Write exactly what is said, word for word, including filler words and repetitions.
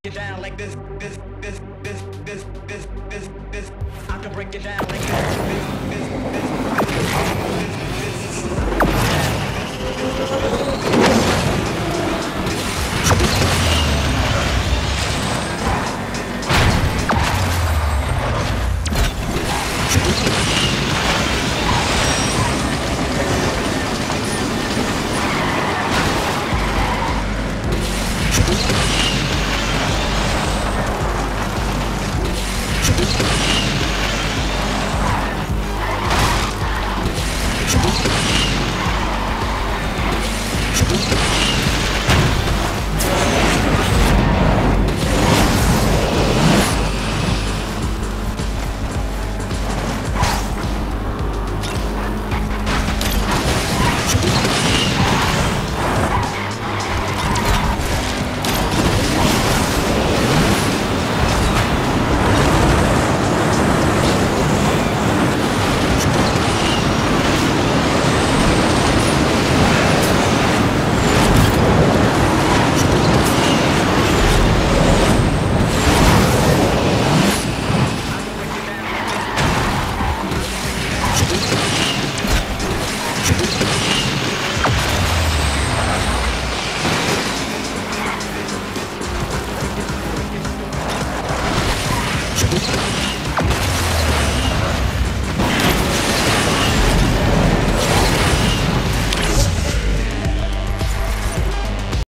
it down like this, this, this, this, this, this, this, this. I can break it down like this, this, this, this, this, this.